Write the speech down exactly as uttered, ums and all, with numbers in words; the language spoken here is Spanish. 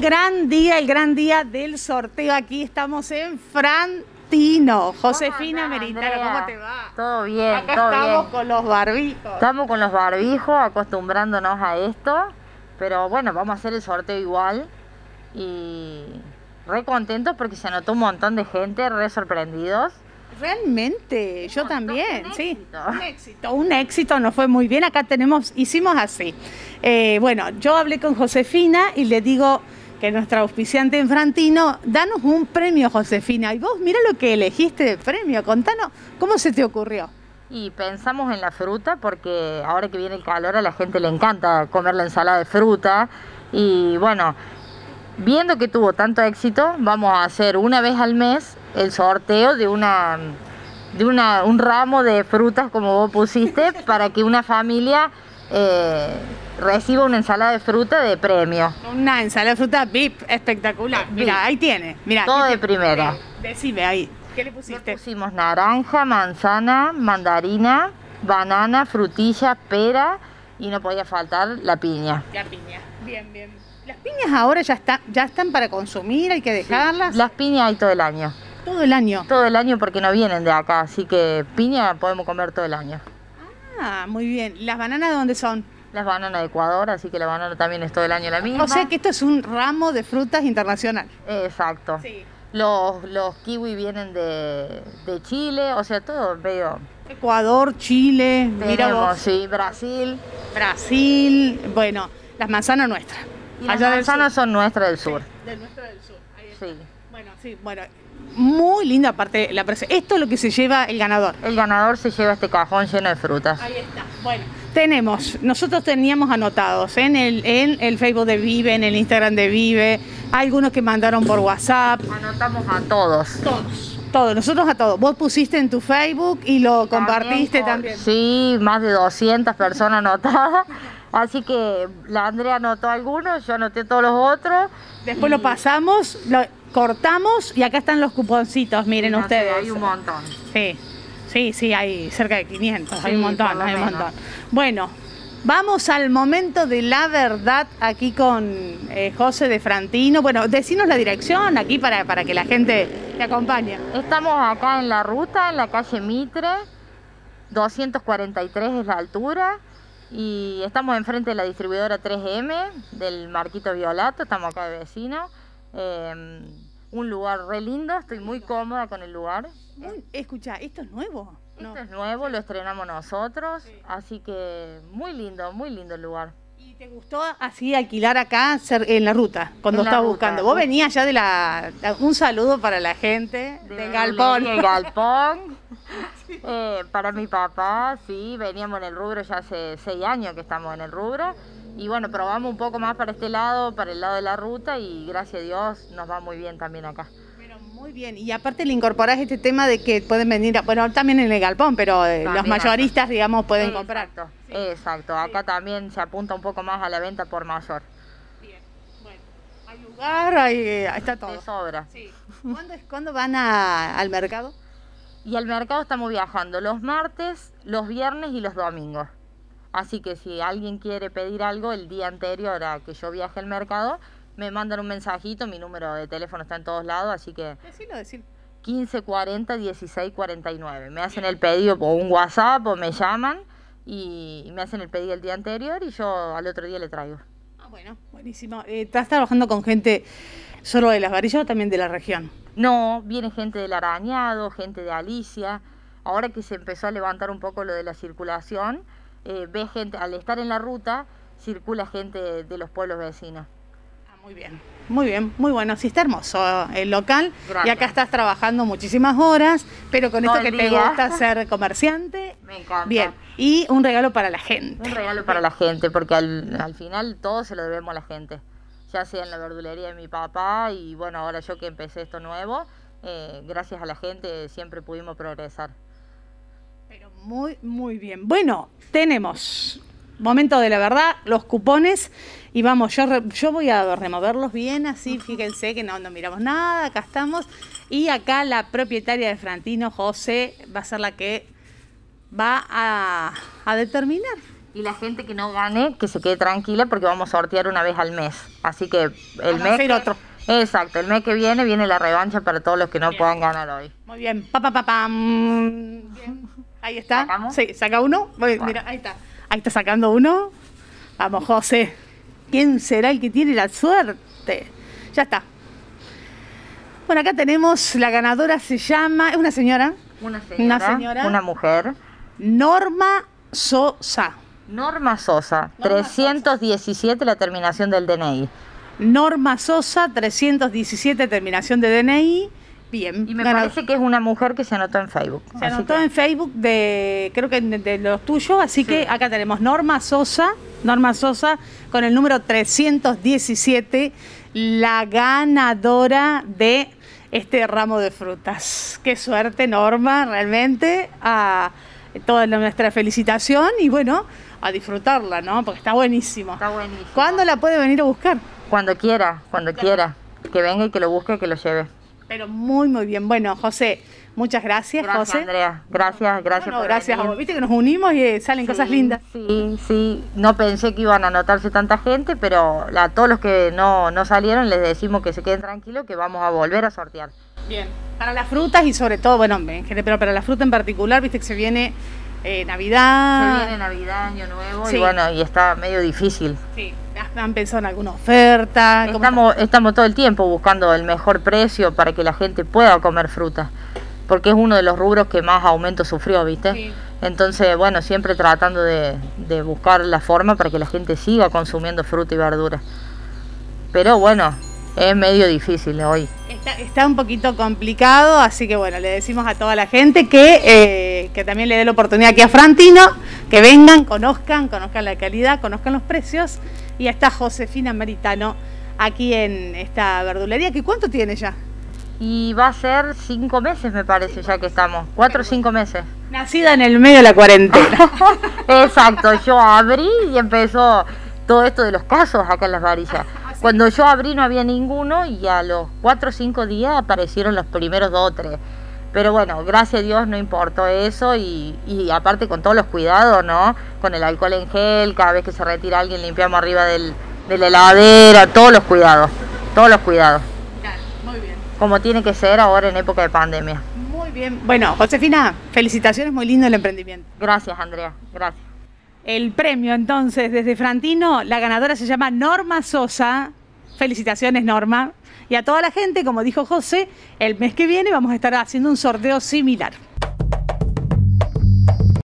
gran día, el gran día del sorteo. Aquí estamos en Frantino. Josefina Meritaro, ¿cómo te va? Todo bien, Acá todo estamos bien. con los barbijos. Estamos con los barbijos, acostumbrándonos a esto. Pero bueno, vamos a hacer el sorteo igual. Y re contentos porque se anotó un montón de gente, re sorprendidos. Realmente, yo Un montón, también, un sí. éxito. Un éxito, un éxito, nos fue muy bien. Acá tenemos, hicimos así. Eh, bueno, yo hablé con Josefina y le digo que nuestra auspiciante en Frantino, danos un premio, Josefina. Y vos, mira lo que elegiste de premio, contanos, ¿cómo se te ocurrió? Y pensamos en la fruta porque ahora que viene el calor a la gente le encanta comer la ensalada de fruta. Y bueno, viendo que tuvo tanto éxito, vamos a hacer una vez al mes el sorteo de una de una, un ramo de frutas como vos pusiste para que una familia eh, reciba una ensalada de fruta de premio. Una ensalada de fruta V I P espectacular. Mira, ahí tiene. Mira, todo de primera. Decime ahí, ¿qué le Le pusiste? pusimos naranja, manzana, mandarina, banana, frutilla, pera y no podía faltar la piña. La piña. Bien, bien. Las piñas ahora ya, está, ya están para consumir, hay que dejarlas. Las piñas hay todo el año. Todo el año. Todo el año porque no vienen de acá, así que piña podemos comer todo el año. Ah, muy bien. ¿Las bananas de dónde son? Las bananas de Ecuador, así que la banana también es todo el año la misma. O sea que esto es un ramo de frutas internacional. Exacto. Sí. Los, los kiwi vienen de, de Chile, o sea, todo medio... Ecuador, Chile, mira Tenemos, vos, sí, Brasil. Brasil, bueno, las manzanas nuestras. Y las Allá del manzanas sur. son nuestras del sur. Del nuestro del sur. Ahí está. Sí. Bueno, sí, bueno. Muy linda aparte la presa. Esto es lo que se lleva el ganador. El ganador se lleva este cajón lleno de frutas. Ahí está. Bueno, tenemos, nosotros teníamos anotados en el, en el Facebook de Vive, en el Instagram de Vive, algunos que mandaron por WhatsApp. Anotamos a todos. Todos. Todos, nosotros a todos. Vos pusiste en tu Facebook y lo compartiste también. con- Sí, más de doscientas personas anotadas. Así que la Andrea anotó algunos, yo anoté todos los otros. Después y- lo pasamos, lo cortamos y acá están los cuponcitos, miren no sé, ustedes. hay un montón. Sí, sí, sí, hay cerca de quinientos, hay Sí, un montón, por lo hay un menos. montón. Bueno, vamos al momento de la verdad aquí con eh, José de Frantino. Bueno, decinos la dirección aquí para, para que la gente te acompañe. Estamos acá en la ruta, en la calle Mitre, doscientos cuarenta y tres es la altura. Y estamos enfrente de la distribuidora tres eme del Marquito Violato, estamos acá de vecino. Eh, un lugar re lindo, estoy muy cómoda con el lugar. Muy- escucha, ¿esto es nuevo? No. Esto es nuevo, lo estrenamos nosotros, así que muy lindo, muy lindo el lugar. ¿Y te gustó así alquilar acá cer- en la ruta, cuando En la estabas ruta. buscando? Vos venías ya de la... Un saludo para la gente De del Verdulería Galpón. El Galpón. Eh, para mi papá, sí, veníamos en el rubro ya hace seis años que estamos en el rubro. Y bueno, probamos un poco más para este lado, para el lado de la ruta y gracias a Dios nos va muy bien también acá. Pero muy bien, y aparte le incorporás este tema de que pueden venir, a- bueno, también en el Galpón, pero eh, los También mayoristas, digamos, pueden comprar. Exacto, exacto. Acá también se apunta un poco más a la venta por mayor. Bien, bueno, hay lugar, hay, eh, está todo. De sobra. Sí. ¿Cuándo, es, ¿Cuándo van a- al mercado? Y al mercado estamos viajando los martes, los viernes y los domingos. Así que si alguien quiere pedir algo el día anterior a que yo viaje al mercado, me mandan un mensajito, mi número de teléfono está en todos lados, así que Decilo, decilo. quince cuarenta dieciséis cuarenta y nueve. Me hacen el pedido por un WhatsApp o me llaman y me hacen el pedido el día anterior y yo al otro día le traigo. Ah, bueno, buenísimo. Eh, ¿Estás trabajando con gente solo de Las Varillas o también de la región? No, viene gente del Arañado, gente de Alicia. Ahora que se empezó a levantar un poco lo de la circulación, eh, ve gente, al estar en la ruta, circula gente de, de los pueblos vecinos. Ah, muy bien, muy bien, muy bueno. Sí, está hermoso el local. Gracias. Y acá estás trabajando muchísimas horas, pero con Todo esto que el te día. gusta ser comerciante. Me encanta. Bien, y un regalo para la gente. Un regalo para la gente, porque al, al final todo se lo debemos a la gente. Ya sea en la verdulería de mi papá y bueno, ahora yo que empecé esto nuevo, eh, gracias a la gente siempre pudimos progresar. Pero muy, muy bien. Bueno, tenemos momento de la verdad, los cupones. Y vamos, yo, re- yo voy a removerlos bien, así fíjense que no, no miramos nada, acá estamos. Y acá la propietaria de Frantino, José, va a ser la que va a, a determinar. Y la gente que no gane, que se quede tranquila porque vamos a sortear una vez al mes. Así que el vamos mes... a hacer otro. Exacto, el mes que viene viene la revancha para todos los que no Bien. puedan ganar hoy. Muy bien. Pa, pa, pa, pam. Bien. Ahí está. ¿Sacamos? Sí, saca uno. Muy- Bueno. Mira, ahí está. Ahí está sacando uno. Vamos, José. ¿Quién será el que tiene la suerte? Ya está. Bueno, acá tenemos la ganadora, se llama, es una señora, Una señora, Una señora. una mujer. Norma Sosa. Norma Sosa, Norma trescientos diecisiete la terminación del D N I. Norma Sosa, trescientos diecisiete, terminación de D N I. Bien. Y me ganado. parece que es una mujer que se anotó en Facebook. Se así anotó que- en Facebook de, creo que de, de los tuyos, así Sí. que acá tenemos Norma Sosa, Norma Sosa con el número trescientos diecisiete, la ganadora de este ramo de frutas. Qué suerte, Norma, realmente. A toda nuestra felicitación y bueno, a disfrutarla, ¿no? Porque está buenísimo. Está buenísimo. ¿Cuándo la puede venir a buscar? Cuando quiera, cuando quiera. Que venga y que lo busque, que lo lleve. Pero muy, muy bien. Bueno, José, muchas gracias, Gracias, José. Andrea. Gracias, gracias Bueno, por gracias a venir. vos. Viste que nos unimos y eh, salen Sí, cosas lindas. Sí, sí. No pensé que iban a anotarse tanta gente, pero a todos los que no, no salieron les decimos que se queden tranquilos, que vamos a volver a sortear. Bien. Para las frutas y sobre todo, bueno, en general, pero para la fruta en particular, viste que se viene eh, Navidad. Se viene Navidad, Año Nuevo, Sí. y bueno, y está medio difícil. Sí. ¿Han pensado en alguna oferta? ¿Cómo Estamos, estamos todo el tiempo buscando el mejor precio para que la gente pueda comer fruta, porque es uno de los rubros que más aumento sufrió, ¿viste? Sí. Entonces, bueno, siempre tratando de, de buscar la forma para que la gente siga consumiendo fruta y verdura. Pero bueno, es medio difícil hoy. Está, está un poquito complicado, así que bueno, le decimos a toda la gente que, eh, que también le dé la oportunidad aquí a Frantino, que vengan, conozcan, conozcan la calidad, conozcan los precios. Y está Josefina Meritano aquí en esta verdulería, que ¿cuánto tiene ya? Y va a ser cinco meses, me parece, ya que estamos. Cuatro o cinco meses. Nacida en el medio de la cuarentena. Exacto, yo abrí y empezó todo esto de los casos acá en Las Varillas. Cuando yo abrí no había ninguno y a los cuatro o cinco días aparecieron los primeros dos o tres. Pero bueno, gracias a Dios no importó eso y, y aparte con todos los cuidados, ¿no? Con el alcohol en gel, cada vez que se retira alguien limpiamos arriba del, de la heladera, todos los cuidados, todos los cuidados. Claro, muy bien. Como tiene que ser ahora en época de pandemia. Muy bien. Bueno, Josefina, felicitaciones, muy lindo el emprendimiento. Gracias, Andrea, gracias. El premio entonces desde Frantino, la ganadora se llama Norma Sosa. Felicitaciones, Norma. Y a toda la gente, como dijo José, el mes que viene vamos a estar haciendo un sorteo similar.